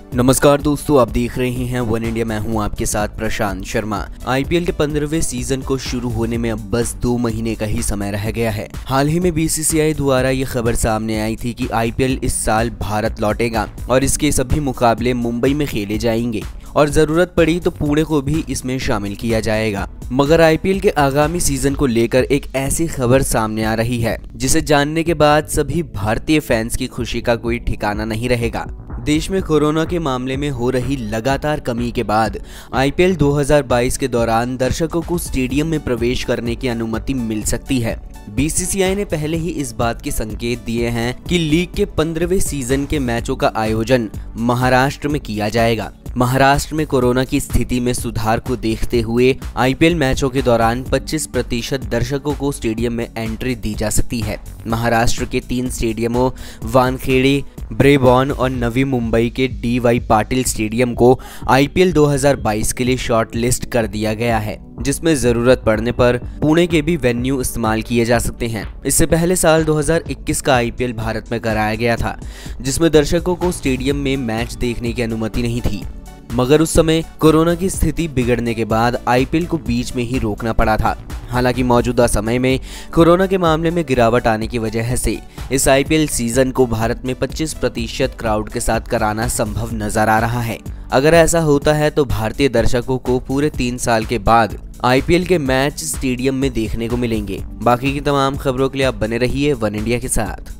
नमस्कार दोस्तों, आप देख रहे हैं वन इंडिया। मैं हूं आपके साथ प्रशांत शर्मा। आईपीएल के 15वें सीजन को शुरू होने में अब बस 2 महीने का ही समय रह गया है। हाल ही में बीसीसीआई द्वारा ये खबर सामने आई थी कि आईपीएल इस साल भारत लौटेगा और इसके सभी मुकाबले मुंबई में खेले जाएंगे और जरूरत पड़ी तो पुणे को भी इसमें शामिल किया जाएगा। मगर आईपीएल के आगामी सीजन को लेकर एक ऐसी खबर सामने आ रही है जिसे जानने के बाद सभी भारतीय फैंस की खुशी का कोई ठिकाना नहीं रहेगा। देश में कोरोना के मामले में हो रही लगातार कमी के बाद आईपीएल 2022 के दौरान दर्शकों को स्टेडियम में प्रवेश करने की अनुमति मिल सकती है। बीसीसीआई ने पहले ही इस बात के संकेत दिए हैं कि लीग के 15वें सीजन के मैचों का आयोजन महाराष्ट्र में किया जाएगा। महाराष्ट्र में कोरोना की स्थिति में सुधार को देखते हुए आईपीएल मैचों के दौरान 25% दर्शकों को स्टेडियम में एंट्री दी जा सकती है। महाराष्ट्र के 3 स्टेडियमों वानखेड़े, ब्रेबॉर्न और नवी मुंबई के डीवाई पाटिल स्टेडियम को आईपीएल 2022 के लिए शॉर्ट लिस्ट कर दिया गया है, जिसमें जरूरत पड़ने पर पुणे के भी वेन्यू इस्तेमाल किए जा सकते हैं। इससे पहले साल 2021 का आईपीएल भारत में कराया गया था, जिसमें दर्शकों को स्टेडियम में मैच देखने की अनुमति नहीं थी, मगर उस समय कोरोना की स्थिति बिगड़ने के बाद आईपीएल को बीच में ही रोकना पड़ा था। हालांकि मौजूदा समय में कोरोना के मामले में गिरावट आने की वजह से इस आईपीएल सीजन को भारत में 25% क्राउड के साथ कराना संभव नजर आ रहा है। अगर ऐसा होता है तो भारतीय दर्शकों को पूरे 3 साल के बाद आईपीएल के मैच स्टेडियम में देखने को मिलेंगे। बाकी की तमाम खबरों के लिए आप बने रहिए वन इंडिया के साथ।